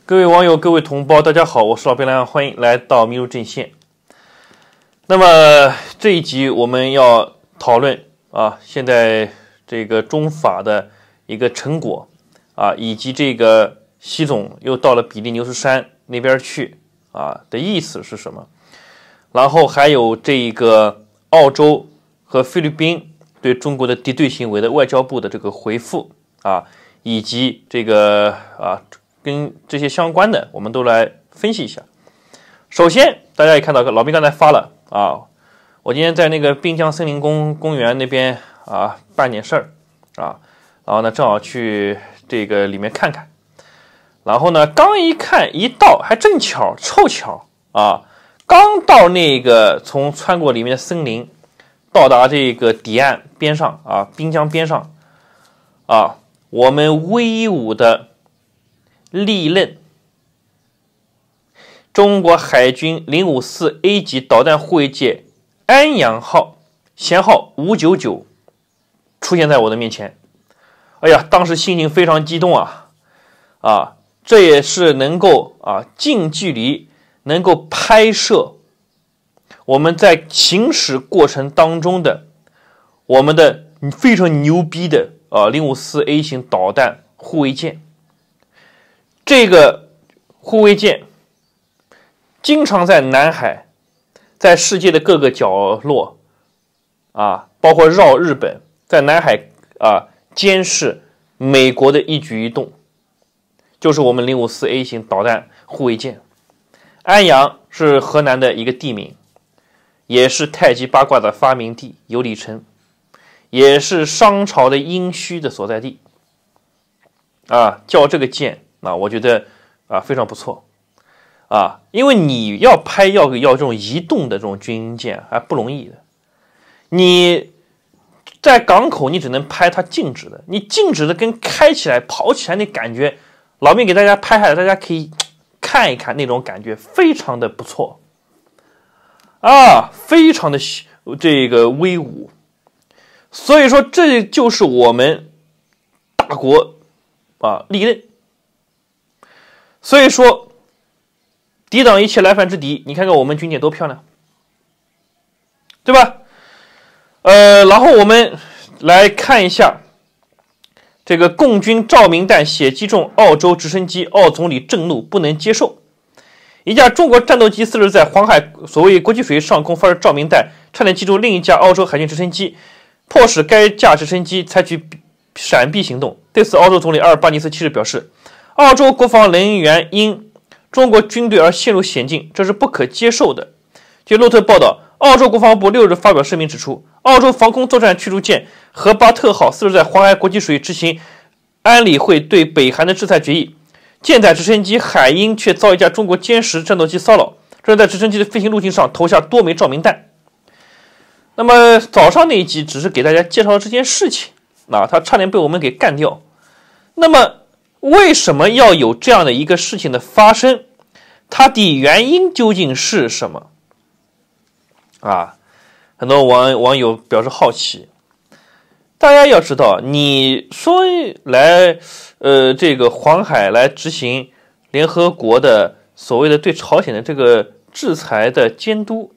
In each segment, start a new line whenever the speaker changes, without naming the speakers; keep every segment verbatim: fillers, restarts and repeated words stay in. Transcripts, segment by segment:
各位网友、各位同胞，大家好，我是老兵良，欢迎来到迷入阵线。那么这一集我们要讨论啊，现在这个中法的一个成果啊，以及这个习总又到了比利牛斯山那边去啊的意思是什么？然后还有这个澳洲和菲律宾对中国的敌对行为的外交部的这个回复啊，以及这个啊。跟这些相关的，我们都来分析一下。首先，大家也看到，老兵刚才发了啊，我今天在那个滨江森林公公园那边啊办点事儿啊，然后呢正好去这个里面看看，然后呢刚一看一到，还正巧凑巧啊，刚到那个从穿过里面的森林，到达这个堤岸边上啊，滨江边上啊，我们威武的历任中国海军零五四 A 级导弹护卫舰安阳号舷号五九九出现在我的面前。哎呀，当时心情非常激动啊啊！这也是能够啊近距离能够拍摄我们在行驶过程当中的我们的非常牛逼的啊零五四 A 型导弹护卫舰。这个护卫舰经常在南海，在世界的各个角落啊，包括绕日本，在南海啊监视美国的一举一动，就是我们零五四 A 型导弹护卫舰。安阳是河南的一个地名，也是太极八卦的发明地，有里城，也是商朝的殷墟的所在地啊，叫这个舰啊，我觉得啊非常不错啊，因为你要拍要要这种移动的这种军舰还不容易的。你在港口你只能拍它静止的，你静止的跟开起来跑起来那感觉，老兵给大家拍下来，大家可以看一看，那种感觉非常的不错啊，非常的这个威武。所以说这就是我们大国啊历任。所以说抵挡一切来犯之敌，你看看我们军舰多漂亮，对吧？呃，然后我们来看一下这个共军照明弹血击中澳洲直升机，澳总理震怒不能接受。一架中国战斗机四日在黄海所谓国际水域上空发射照明弹，差点击中另一架澳洲海军直升机，迫使该架直升机采取闪避行动。对此，澳洲总理阿尔巴尼斯七日表示，澳洲国防人员因中国军队而陷入险境，这是不可接受的。据路透报道，澳洲国防部六日发表声明指出，澳洲防空作战驱逐舰荷巴特号四日在黄海国际水域执行安理会对北韩的制裁决议，舰载直升机海鹰却遭一架中国歼十战斗机骚扰，这是在直升机的飞行路径上投下多枚照明弹。那么早上那一集只是给大家介绍了这件事情啊，他差点被我们给干掉。那么为什么要有这样的一个事情的发生？它的原因究竟是什么？啊，很多网网友表示好奇。大家要知道，你说来，呃，这个黄海来执行联合国的所谓的对朝鲜的这个制裁的监督，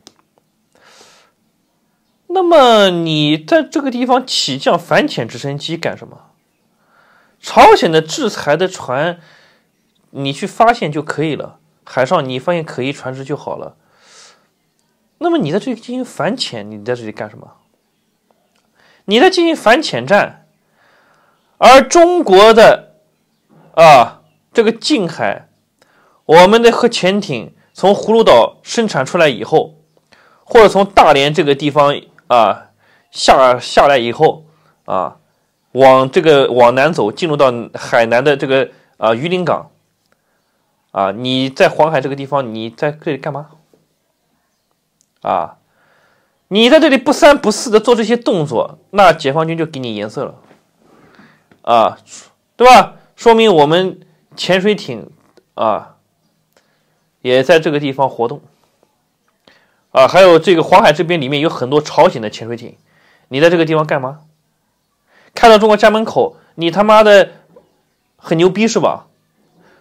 那么你在这个地方起降反潜直升机干什么？朝鲜的制裁的船，你去发现就可以了，海上你发现可疑船只就好了。那么你在这里进行反潜，你在这里干什么？你在进行反潜战，而中国的啊这个近海，我们的核潜艇从葫芦岛生产出来以后，或者从大连这个地方啊下下来以后啊。往这个往南走，进入到海南的这个啊榆林港啊，你在黄海这个地方，你在这里干嘛？啊，你在这里不三不四的做这些动作，那解放军就给你颜色了啊，对吧？说明我们潜水艇啊也在这个地方活动啊，还有这个黄海这边里面有很多朝鲜的潜水艇，你在这个地方干嘛？开到中国家门口，你他妈的很牛逼是吧？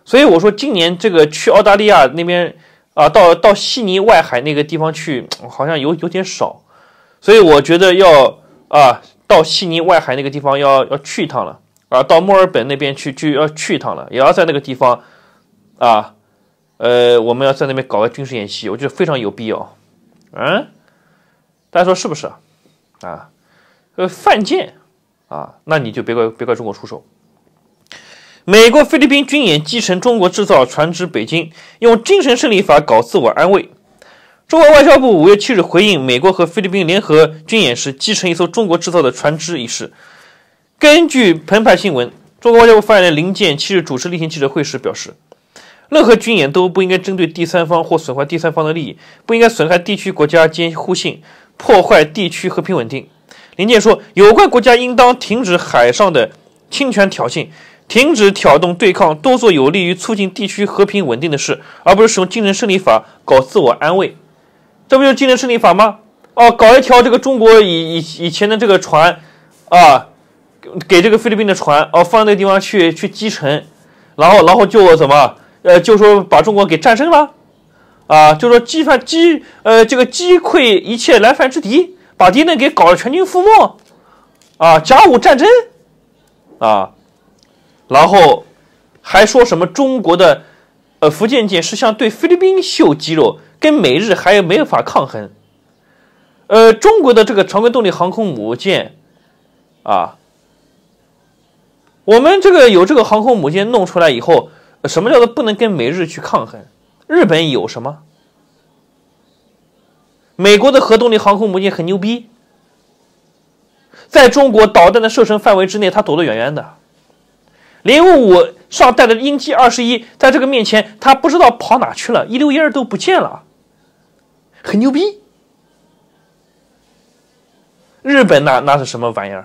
所以我说今年这个去澳大利亚那边啊，到到悉尼外海那个地方去，好像有有点少，所以我觉得要啊到悉尼外海那个地方要要去一趟了啊，到墨尔本那边去去要去一趟了，也要在那个地方啊，呃，我们要在那边搞个军事演习，我觉得非常有必要。嗯，大家说是不是啊？啊，呃，犯贱啊，那你就别怪别怪中国出手。美国、菲律宾军演击沉中国制造船只北京，用精神胜利法搞自我安慰。中国外交部五月七日回应美国和菲律宾联合军演时击沉一艘中国制造的船只一事。根据澎湃新闻，中国外交部发言人林健七日主持例行记者会时表示，任何军演都不应该针对第三方或损坏第三方的利益，不应该损害地区国家间互信，破坏地区和平稳定。林健说，有关国家应当停止海上的侵权挑衅，停止挑动对抗，多做有利于促进地区和平稳定的事，而不是使用精神胜利法搞自我安慰。这不就是精神胜利法吗？哦，搞一条这个中国以以以前的这个船啊，给这个菲律宾的船哦放那个地方去去击沉，然后然后就怎么呃就说把中国给战胜了啊，就说击犯击呃这个击溃一切来犯之敌，把敌人给搞得全军覆没啊，甲午战争啊。然后还说什么中国的呃福建舰是像对菲律宾秀肌肉，跟美日还没有法抗衡。呃，中国的这个常规动力航空母舰啊，我们这个有这个航空母舰弄出来以后，什么叫做不能跟美日去抗衡？日本有什么？美国的核动力航空母舰很牛逼，在中国导弹的射程范围之内，它躲得远远的。零五五上带的鹰击二十一，在这个面前，他不知道跑哪去了，一六一二都不见了，很牛逼。日本那那是什么玩意儿？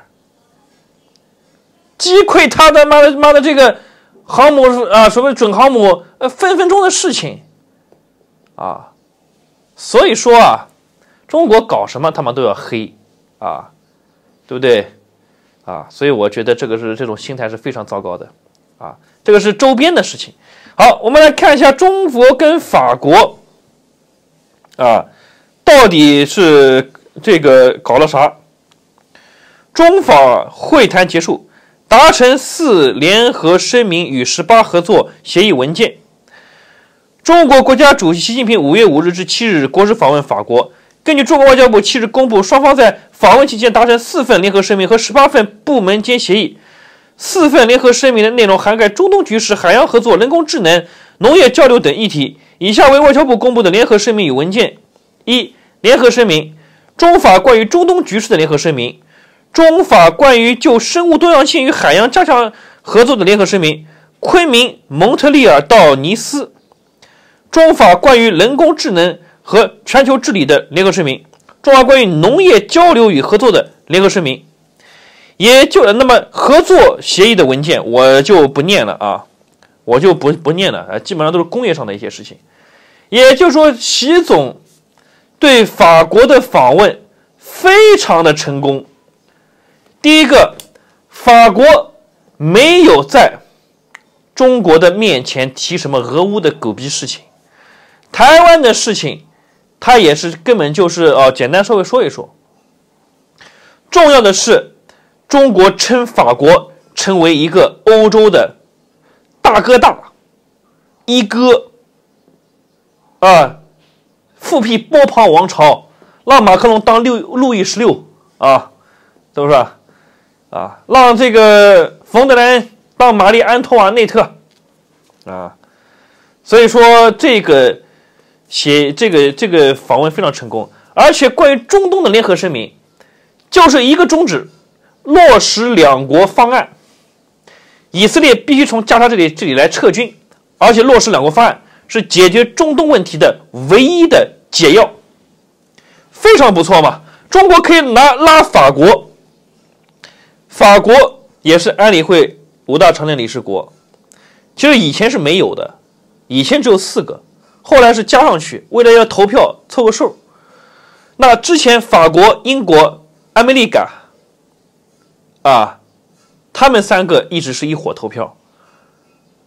击溃他的妈的妈的这个航母啊，什么准航母，呃，分分钟的事情啊。所以说啊，中国搞什么他们都要黑啊，对不对？啊，所以我觉得这个是这种心态是非常糟糕的，啊，这个是周边的事情。好，我们来看一下中国跟法国，啊，到底是这个搞了啥？中法会谈结束，达成四联合声明与十八合作协议文件。中国国家主席习近平五月五日至七日国事访问法国。根据中国外交部七日公布，双方在访问期间达成四份联合声明和十八份部门间协议。四份联合声明的内容涵盖中东局势、海洋合作、人工智能、农业交流等议题。以下为外交部公布的联合声明与文件：一、联合声明：中法关于中东局势的联合声明；中法关于就生物多样性与海洋加强合作的联合声明；昆明、蒙特利尔到尼斯；中法关于人工智能和全球治理的联合声明，中法关于农业交流与合作的联合声明，也就那么合作协议的文件我就不念了啊，我就不不念了啊，基本上都是工业上的一些事情。也就是说，习总对法国的访问非常的成功。第一个，法国没有在中国的面前提什么俄乌的狗逼事情，台湾的事情。他也是根本就是呃，简单稍微说一说。重要的是，中国称法国成为一个欧洲的大哥大、一哥啊，复辟波旁王朝，让马克龙当六路易十六啊，是不是啊？让这个冯德莱当玛丽安托瓦内特啊，所以说这个。写这个这个访问非常成功，而且关于中东的联合声明，就是一个宗旨：落实两国方案。以色列必须从加沙这里这里来撤军，而且落实两国方案是解决中东问题的唯一的解药，非常不错嘛。中国可以拿拉法国，法国也是安理会五大常任理事国，其实以前是没有的，以前只有四个。后来是加上去，为了要投票凑个数。那之前法国、英国、阿美利加啊，他们三个一直是一伙投票。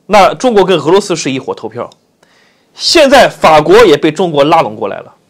那中国跟俄罗斯是一伙投票，现在法国也被中国拉拢过来了，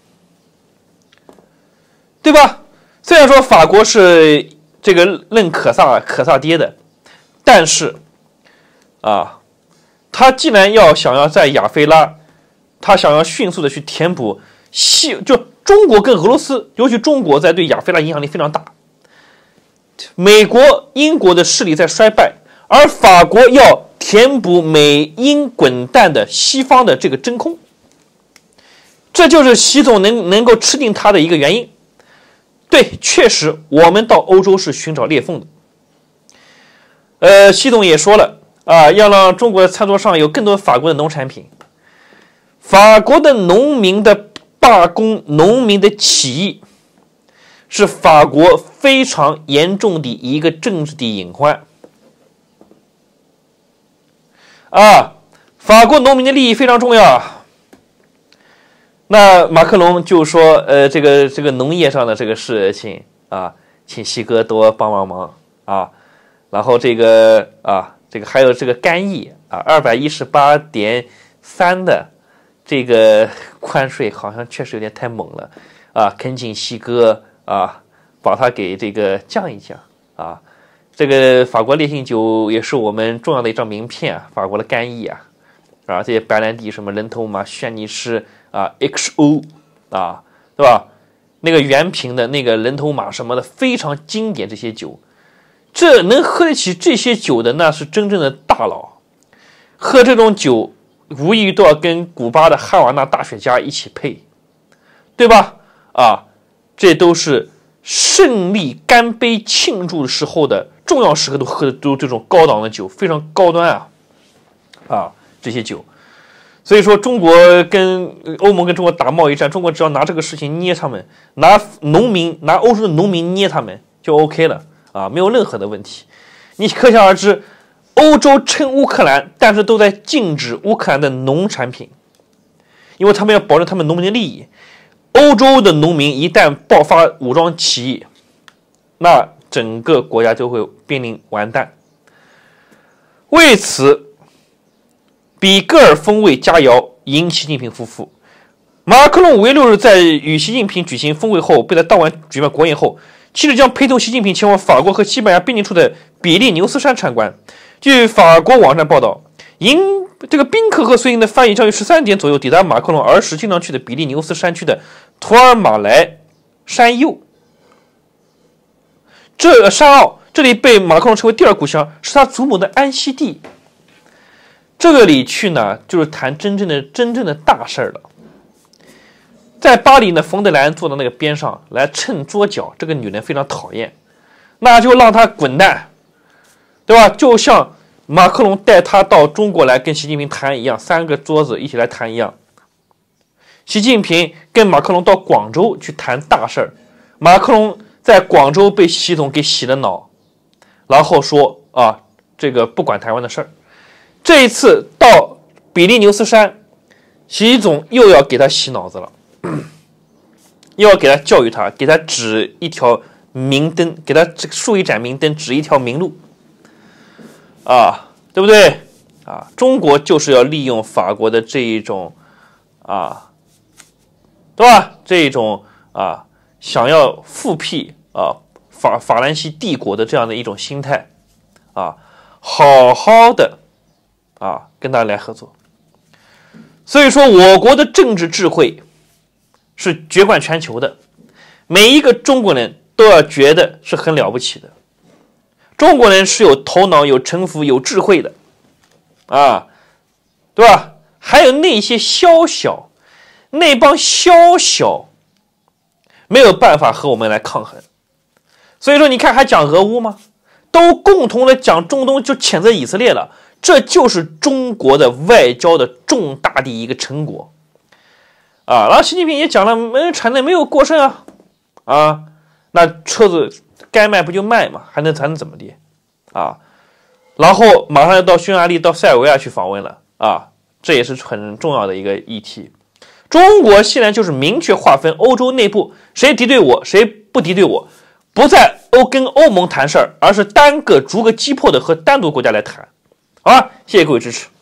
对吧？虽然说法国是这个认可萨可萨爹的，但是啊，他既然要想要在亚非拉，他想要迅速的去填补西，就中国跟俄罗斯，尤其中国在对亚非拉影响力非常大。美国、英国的势力在衰败，而法国要填补美英滚蛋的西方的这个真空，这就是习总能能够吃定他的一个原因。对，确实我们到欧洲是寻找裂缝的。呃，习总也说了啊，要让中国的餐桌上有更多法国的农产品。法国的农民的罢工、农民的起义，是法国非常严重的一个政治的隐患。啊，法国农民的利益非常重要。那马克龙就说，呃，这个这个农业上的这个事情啊，请西哥多帮帮忙啊。然后这个啊，这个还有这个干邑啊，二百一十八点三的这个关税好像确实有点太猛了啊，恳请西哥啊，把它给这个降一降啊。这个法国烈性酒也是我们重要的一张名片啊，法国的干邑啊，啊，这些白兰地什么人头马、轩尼诗啊 ，X O 啊，对吧？那个原瓶的那个人头马什么的非常经典，这些酒，这能喝得起这些酒的那是真正的大佬。喝这种酒，无疑都要跟古巴的哈瓦那大雪茄一起配，对吧？啊，这都是胜利干杯庆祝的时候的重要时刻都喝的都这种高档的酒，非常高端啊啊这些酒。所以说中国跟欧盟跟中国打贸易战，中国只要拿这个事情捏他们，拿农民拿欧洲的农民捏他们就 OK 了啊，没有任何的问题。你可想而知，欧洲撑乌克兰，但是都在禁止乌克兰的农产品，因为他们要保证他们农民的利益。欧洲的农民一旦爆发武装起义，那整个国家就会濒临完蛋。为此，比格尔峰会佳肴迎习近平夫妇。马克龙五月六日在与习近平举行峰会后，被他当晚举办国宴后，妻子将陪同习近平前往法国和西班牙边境处的比利牛斯山参观。据法国网站报道，迎这个宾客和随行的翻译将于十三点左右抵达马克龙儿时经常去的比利牛斯山区的图尔马莱山丘。这山坳这里被马克龙称为第二故乡，是他祖母的安息地。这里去呢，就是谈真正的真正的大事了。在巴黎呢，冯德莱恩坐到那个边上来蹭桌角，这个女人非常讨厌，那就让她滚蛋，对吧？就像马克龙带他到中国来跟习近平谈一样，三个桌子一起来谈一样。习近平跟马克龙到广州去谈大事儿，马克龙在广州被习总给洗了脑，然后说啊，这个不管台湾的事儿。这一次到比利牛斯山，习总又要给他洗脑子了，又要给他教育他，给他指一条明灯，给他竖一盏明灯，指一条明路，啊，对不对？啊，中国就是要利用法国的这一种，啊，对吧？这一种啊，想要复辟啊法法兰西帝国的这样的一种心态，啊，好好的。啊，跟大家来合作。所以说，我国的政治智慧是绝冠全球的，每一个中国人都要觉得是很了不起的。中国人是有头脑、有城府、有智慧的，啊，对吧？还有那些宵小，那帮宵小没有办法和我们来抗衡。所以说，你看还讲俄乌吗？都共同的讲中东，就谴责以色列了。这就是中国的外交的重大的一个成果啊！然后习近平也讲了，没产能没有过剩啊，啊，那车子该卖不就卖嘛，还能还能怎么的啊？然后马上要到匈牙利、到塞尔维亚去访问了啊，这也是很重要的一个议题。中国现在就是明确划分欧洲内部谁敌对我，谁不敌对我，不再欧跟欧盟谈事儿，而是单个逐个击破的和单独国家来谈。好了，谢谢各位支持。